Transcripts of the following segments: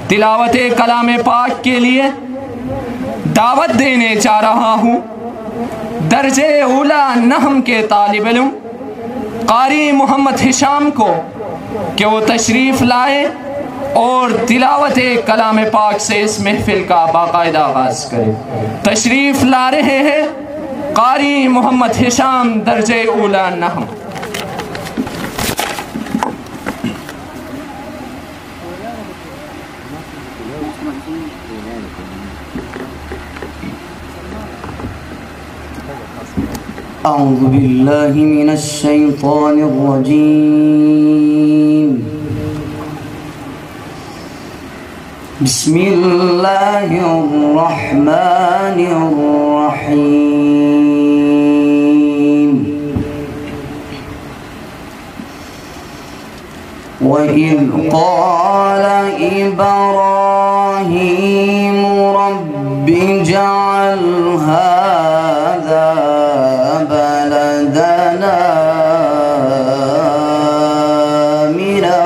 तिलावत कलाम पाक के लिए दावत देने जा रहा हूँ दर्जे उला नहम के तालिब इल्म क़ारी मोहम्मद हिशाम को कि वो तशरीफ़ लाए और तिलावत कलाम पाक से इस महफिल का बाकायदा आगाज़ करें। तशरीफ़ ला रहे हैं क़ारी मोहम्मद हिशाम दर्जे उला नहम। أعوذ بالله من الشيطان الرجيم بسم الله الرحمن الرحيم وإذ قال إبراهيم رب اجعل هذا بلدنا آمنا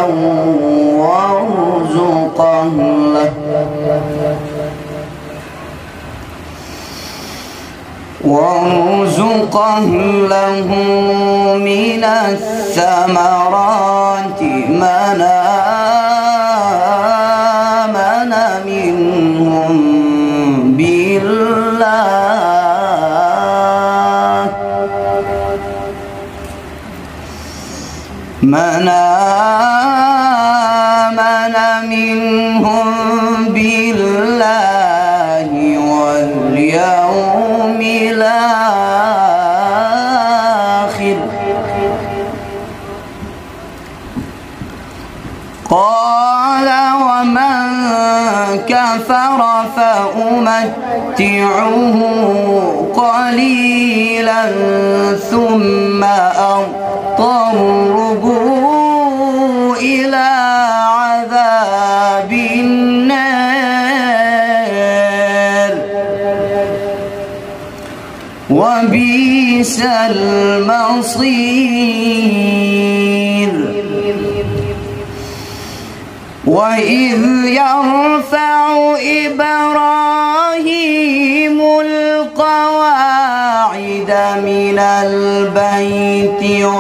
وارزقه له من الثمرات من آمن منهم بالله من آمن منهم بالله واليوم الآخر قال ومن كفر فأمتعه قليلا ثم أضطره إلى عذاب النار وبئس المصير وإذ يرفع إبراهيم القواعد من البيت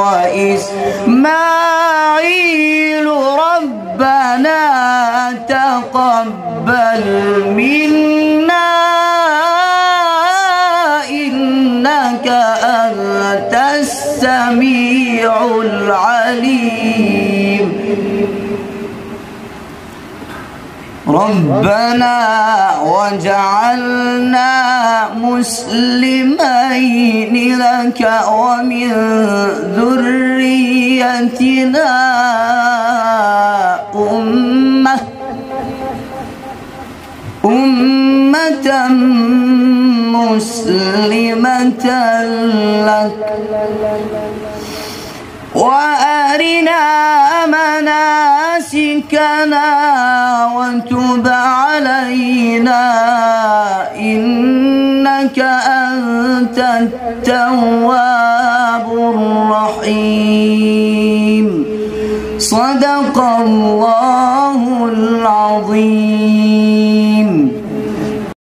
وإسماعيل ربنا تقبل منا إنك أنت السميع العليم ربنا وجعلنا مسلمين لك ومن ذريتنا أمة مسلمة لك وأرنا مناسكنا وتب علينا إنك أنت التواب الرحيم صدق الله العظيم.